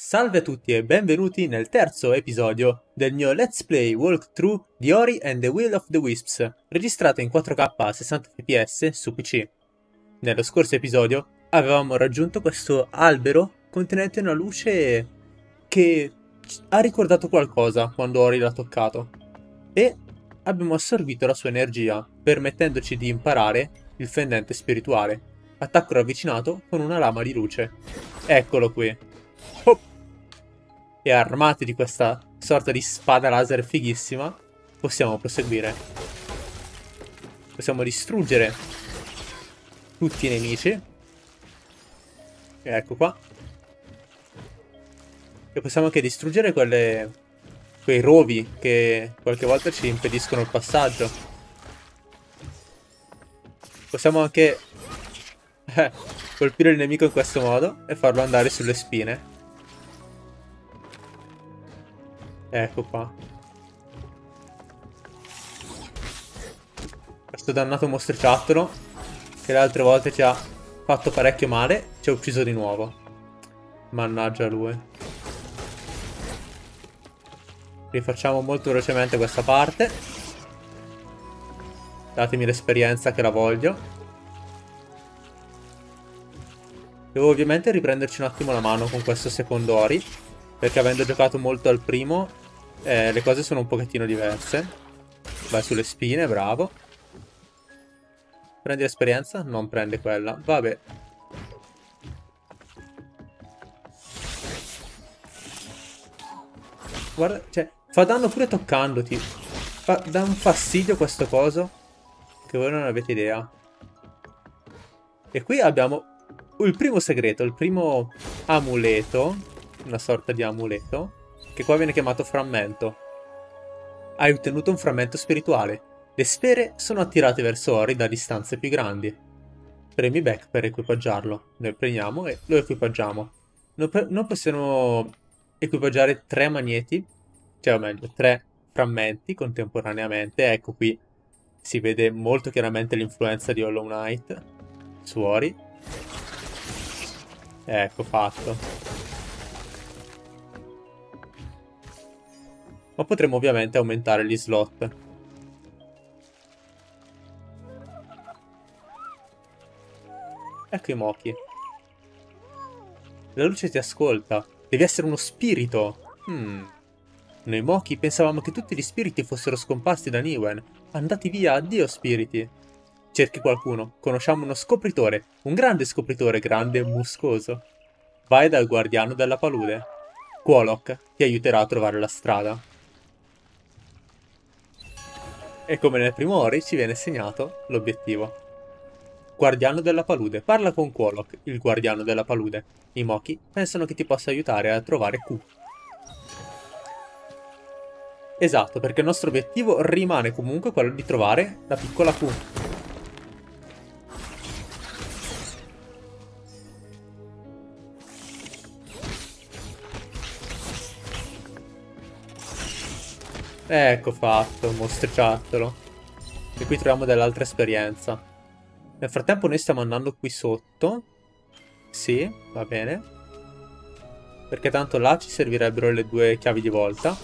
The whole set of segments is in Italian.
Salve a tutti e benvenuti nel terzo episodio del mio Let's Play Walkthrough di Ori and the Will of the Wisps, registrato in 4K a 60 fps su PC. Nello scorso episodio avevamo raggiunto questo albero contenente una luce che ha ricordato qualcosa quando Ori l'ha toccato e abbiamo assorbito la sua energia, permettendoci di imparare il fendente spirituale, attacco ravvicinato con una lama di luce. Eccolo qui. Oh! E armati di questa sorta di spada laser fighissima, possiamo proseguire. Possiamo distruggere tutti i nemici. E ecco qua. E possiamo anche distruggere quei rovi che qualche volta ci impediscono il passaggio. Possiamo anche colpire il nemico in questo modo e farlo andare sulle spine. Ecco qua. Questo dannato mostriciattolo, che le altre volte ci ha fatto parecchio male, ci ha ucciso di nuovo. Mannaggia lui. Rifacciamo molto velocemente questa parte. Datemi l'esperienza che la voglio. Devo ovviamente riprenderci un attimo la mano con questo secondo Ori, perché avendo giocato molto al primo, le cose sono un pochettino diverse. Vai sulle spine, bravo. Prendi l'esperienza? Non prende quella. Vabbè. Guarda, cioè, fa danno pure toccandoti. Dà un fastidio questo coso che voi non avete idea. E qui abbiamo il primo segreto, il primo amuleto. Una sorta di amuleto, che qua viene chiamato frammento. Hai ottenuto un frammento spirituale. Le sfere sono attirate verso Ori da distanze più grandi. Premi back per equipaggiarlo. Noi premiamo e lo equipaggiamo. Non possiamo equipaggiare 3 magneti, cioè o meglio 3 frammenti contemporaneamente. Ecco qui si vede molto chiaramente l'influenza di Hollow Knight su Ori. Ecco fatto. Ma potremmo ovviamente aumentare gli slot. Ecco i Mochi. La luce ti ascolta. Devi essere uno spirito. Noi Mochi pensavamo che tutti gli spiriti fossero scomparsi da Niwen. Andati via, addio spiriti. Cerchi qualcuno. Conosciamo uno scopritore. Un grande scopritore, grande e muscoso. Vai dal guardiano della palude. Quolok ti aiuterà a trovare la strada. E come nel primo Ori ci viene segnato l'obiettivo. Guardiano della palude. Parla con Quolok, il guardiano della palude. I Mochi pensano che ti possa aiutare a trovare Q. Esatto, perché il nostro obiettivo rimane comunque quello di trovare la piccola Q. Ecco fatto, mostriciattolo. E qui troviamo dell'altra esperienza. Nel frattempo noi stiamo andando qui sotto. Sì, va bene. Perché tanto là ci servirebbero le 2 chiavi di volta.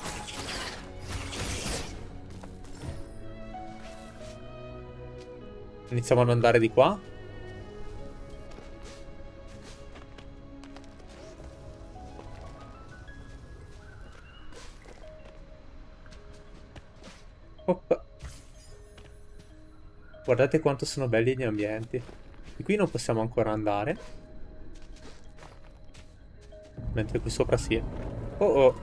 Iniziamo ad andare di qua. Oppa. Guardate quanto sono belli gli ambienti. Di qui non possiamo ancora andare. Mentre qui sopra sì. Oh oh.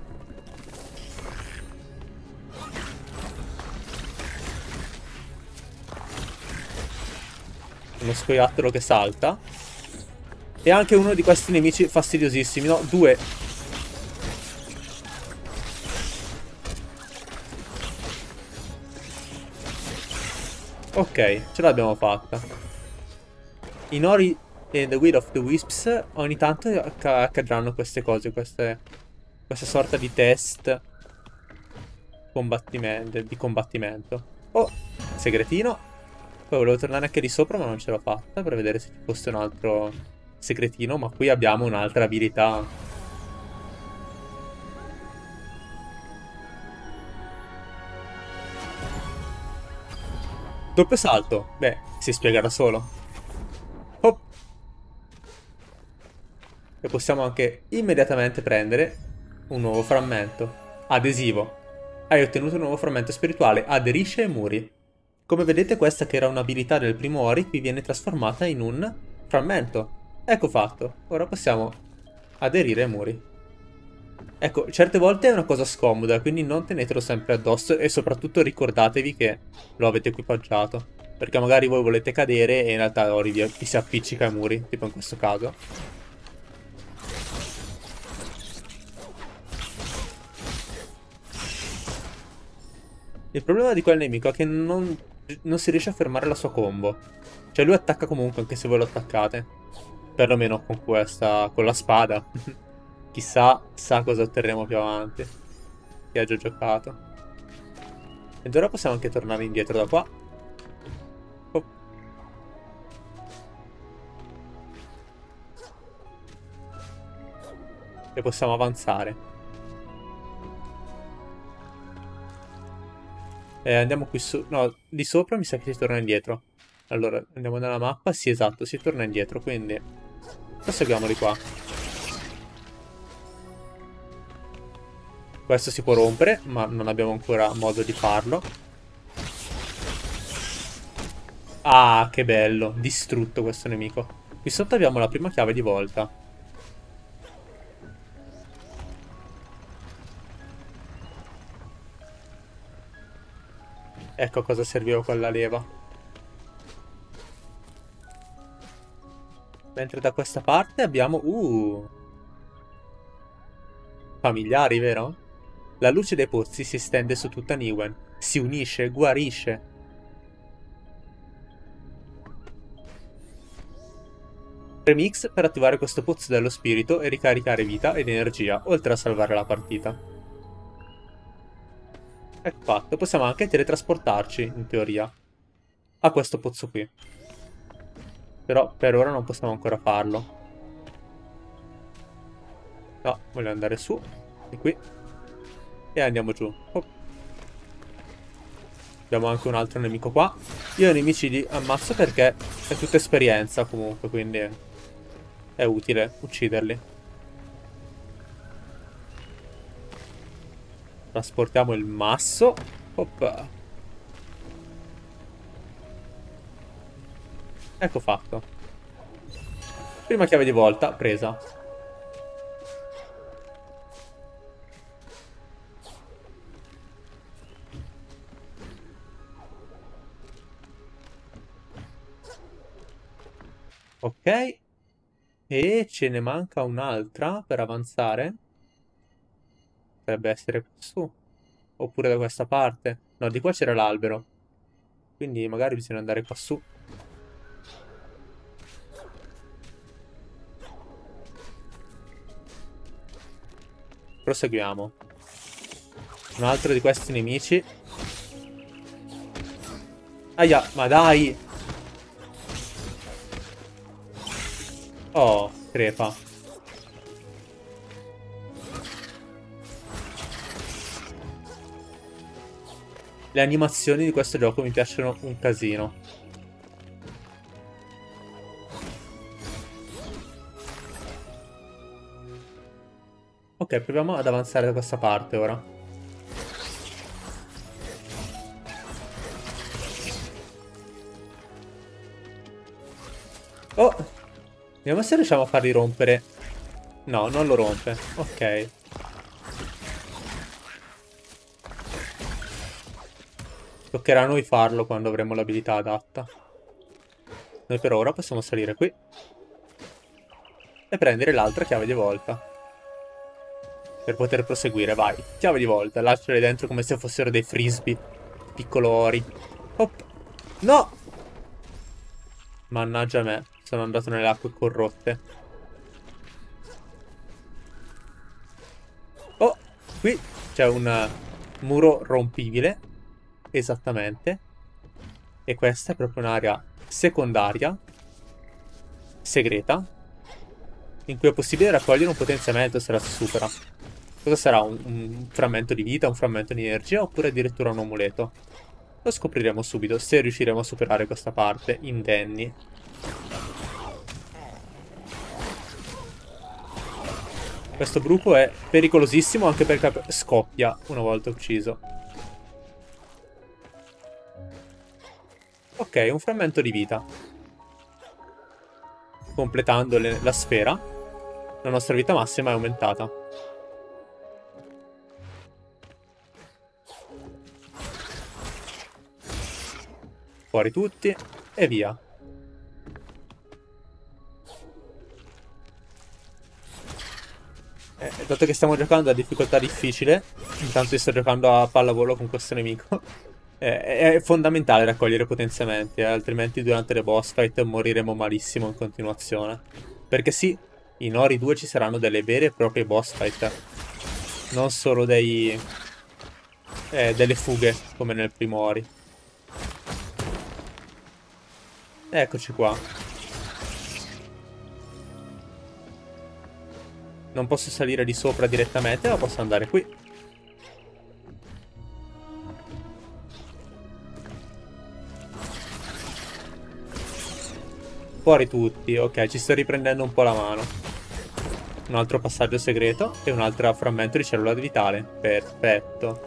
Uno scoiattolo che salta. E anche uno di questi nemici fastidiosissimi. No, 2. Ok, ce l'abbiamo fatta. In Ori e The Will of the Wisps ogni tanto accadranno queste cose, questa sorta di test di combattimento. Oh, segretino. Poi volevo tornare anche di sopra ma non ce l'ho fatta per vedere se ci fosse un altro segretino, ma qui abbiamo un'altra abilità Doppio salto. Beh, si spiega da solo. Hop. E possiamo anche immediatamente prendere un nuovo frammento. Adesivo. Hai ottenuto un nuovo frammento spirituale. Aderisce ai muri. Come vedete, questa che era un'abilità del primo Ori, qui viene trasformata in un frammento. Ecco fatto. Ora possiamo aderire ai muri. Ecco, certe volte è una cosa scomoda, quindi non tenetelo sempre addosso e soprattutto ricordatevi che lo avete equipaggiato. Perché magari voi volete cadere e in realtà Ori vi si appiccica ai muri, tipo in questo caso. Il problema di quel nemico è che non si riesce a fermare la sua combo. Cioè lui attacca comunque anche se voi lo attaccate. Perlomeno con questa, con la spada. Chissà, sa cosa otterremo più avanti. Che ha già giocato. Ed ora possiamo anche tornare indietro da qua. Oh. E possiamo avanzare. Andiamo qui su. No, di sopra mi sa che si torna indietro. Allora, andiamo nella mappa. Sì, esatto, si torna indietro, quindi proseguiamo di qua. Questo si può rompere, ma non abbiamo ancora modo di farlo. Ah, che bello. Distrutto questo nemico. Qui sotto abbiamo la prima chiave di volta. Ecco a cosa serviva quella leva. Mentre da questa parte abbiamo... familiari, vero? La luce dei pozzi si estende su tutta Niwen. Si unisce, guarisce. Remix per attivare questo pozzo dello spirito e ricaricare vita ed energia, oltre a salvare la partita. Ecco fatto, possiamo anche teletrasportarci, in teoria, a questo pozzo qui. Però per ora non possiamo ancora farlo. No, voglio andare su, di qui. E andiamo giù. Oh. Abbiamo anche un altro nemico qua. Io i nemici li ammazzo perché è tutta esperienza comunque, quindi è utile ucciderli. Trasportiamo il masso. Oppa. Ecco fatto. Prima chiave di volta, presa. Ok. E ce ne manca un'altra per avanzare. Potrebbe essere qua su. Oppure da questa parte. No, di qua c'era l'albero. Quindi magari bisogna andare qua su. Proseguiamo. Un altro di questi nemici. Aia, ma dai! Oh, crepa. Le animazioni di questo gioco mi piacciono un casino. Ok, proviamo ad avanzare da questa parte ora. Oh! Vediamo se riusciamo a farli rompere. No, non lo rompe. Ok. Toccherà a noi farlo quando avremo l'abilità adatta. Noi per ora possiamo salire qui. E prendere l'altra chiave di volta. Per poter proseguire, vai. Chiave di volta, lasciale dentro come se fossero dei frisbee. Piccolori. Hop. No! Mannaggia me, sono andato nelle acque corrotte. Oh, qui c'è un muro rompibile. Esattamente. E questa è proprio un'area secondaria. Segreta. In cui è possibile raccogliere un potenziamento se la si supera. Cosa sarà? Un frammento di vita, un frammento di energia oppure addirittura un amuleto? Lo scopriremo subito, se riusciremo a superare questa parte indenni. Questo bruco è pericolosissimo anche perché scoppia una volta ucciso. Ok, un frammento di vita. Completando la sfera, la nostra vita massima è aumentata. Fuori tutti e via. Dato che stiamo giocando a difficoltà difficile, intanto io sto giocando a pallavolo con questo nemico, è fondamentale raccogliere potenziamenti, altrimenti durante le boss fight moriremo malissimo in continuazione. Perché sì, in Ori 2 ci saranno delle vere e proprie boss fight, non solo delle fughe, come nel primo Ori. Eccoci qua. Non posso salire di sopra direttamente, ma posso andare qui. Fuori tutti, ok, ci sto riprendendo un po' la mano. Un altro passaggio segreto e un altro frammento di cellula vitale. Perfetto.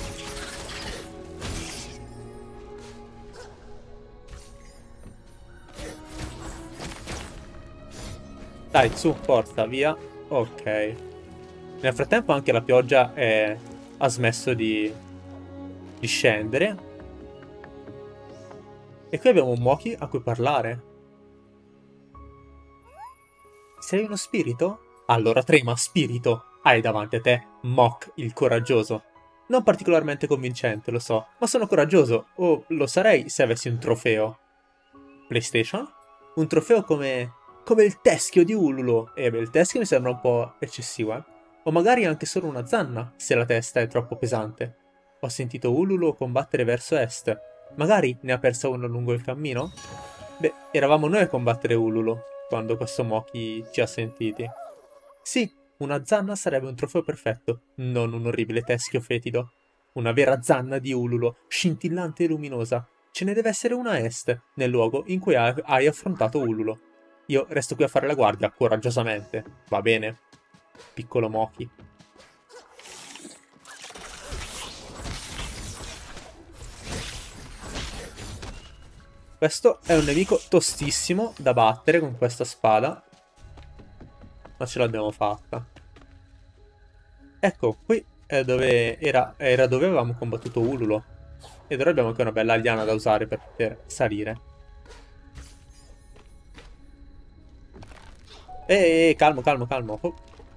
Dai, su, forza, via. Ok. Nel frattempo anche la pioggia ha smesso di scendere. E qui abbiamo un Moki a cui parlare. Sei uno spirito? Allora trema, spirito. Hai davanti a te Mok, il coraggioso. Non particolarmente convincente, lo so, ma sono coraggioso, o lo sarei se avessi un trofeo. PlayStation? Un trofeo come il teschio di Ululo. Beh, il teschio mi sembra un po' eccessivo, eh. O magari anche solo una zanna, se la testa è troppo pesante. Ho sentito Ululo combattere verso est. Magari ne ha persa uno lungo il cammino? Beh, eravamo noi a combattere Ululo, quando questo Moki ci ha sentiti. Sì, una zanna sarebbe un trofeo perfetto, non un orribile teschio fetido. Una vera zanna di Ululo, scintillante e luminosa. Ce ne deve essere una a est, nel luogo in cui hai affrontato Ululo. Io resto qui a fare la guardia, coraggiosamente. Va bene, piccolo Moki. Questo è un nemico tostissimo da battere con questa spada, ma ce l'abbiamo fatta. Ecco, qui è dove era dove avevamo combattuto Ululo. Ed ora abbiamo anche una bella liana da usare per poter salire. Calmo, calmo, calmo. Oh.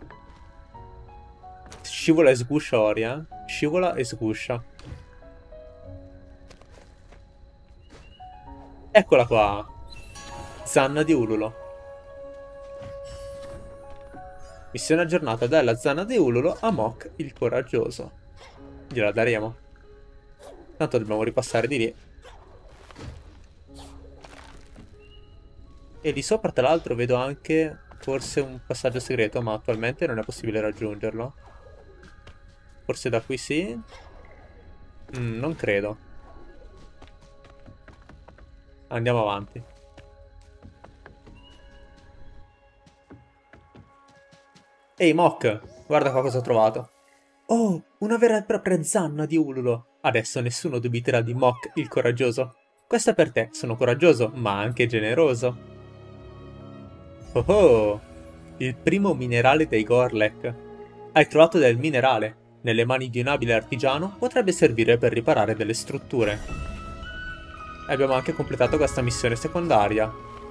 Scivola e sguscia Ori, eh. Scivola e sguscia. Eccola qua. Zanna di Ululo. Missione aggiornata dalla Zanna di Ululo a Mok il coraggioso. Gliela daremo. Tanto dobbiamo ripassare di lì. E lì sopra, tra l'altro, vedo anche forse un passaggio segreto, ma attualmente non è possibile raggiungerlo. Forse da qui sì? Non credo. Andiamo avanti. Ehi, Mok, guarda qua cosa ho trovato. Oh, una vera e propria zanna di Ululo. Adesso nessuno dubiterà di Mok, il coraggioso. Questo è per te, sono coraggioso, ma anche generoso. Oh oh, il primo minerale dei Gorlek. Hai trovato del minerale. Nelle mani di un abile artigiano potrebbe servire per riparare delle strutture. E abbiamo anche completato questa missione secondaria.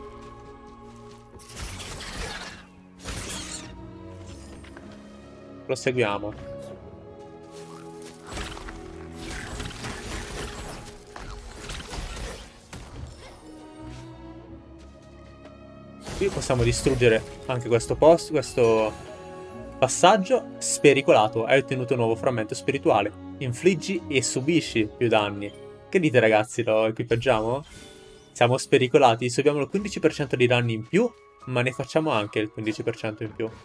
Proseguiamo. Qui possiamo distruggere anche questo passaggio spericolato. Hai ottenuto un nuovo frammento spirituale. Infliggi e subisci più danni. Che dite ragazzi, lo equipaggiamo? Siamo spericolati, subiamo il 15% di danni in più, ma ne facciamo anche il 15% in più.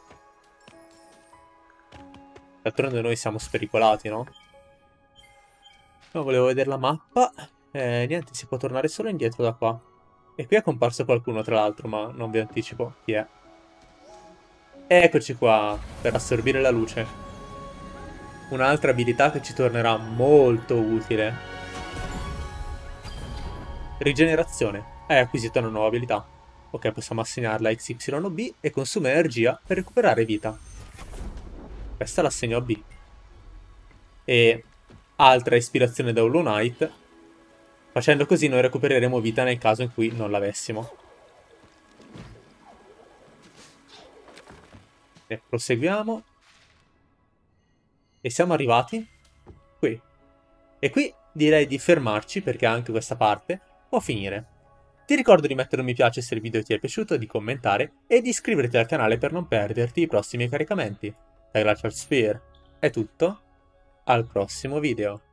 D'altronde noi siamo spericolati, no? No, volevo vedere la mappa. Niente, si può tornare solo indietro da qua. E qui è comparso qualcuno, tra l'altro, ma non vi anticipo chi è. Eccoci qua, per assorbire la luce. Un'altra abilità che ci tornerà molto utile. Rigenerazione. Hai acquisito una nuova abilità. Ok, possiamo assegnarla a XY o B e consuma energia per recuperare vita. Questa l'assegno a B. E altra ispirazione da Hollow Knight. Facendo così noi recupereremo vita nel caso in cui non l'avessimo. E proseguiamo. E siamo arrivati qui. E qui direi di fermarci perché anche questa parte può finire. Ti ricordo di mettere un mi piace se il video ti è piaciuto, di commentare e di iscriverti al canale per non perderti i prossimi caricamenti. Da Glacial Sphere è tutto, al prossimo video.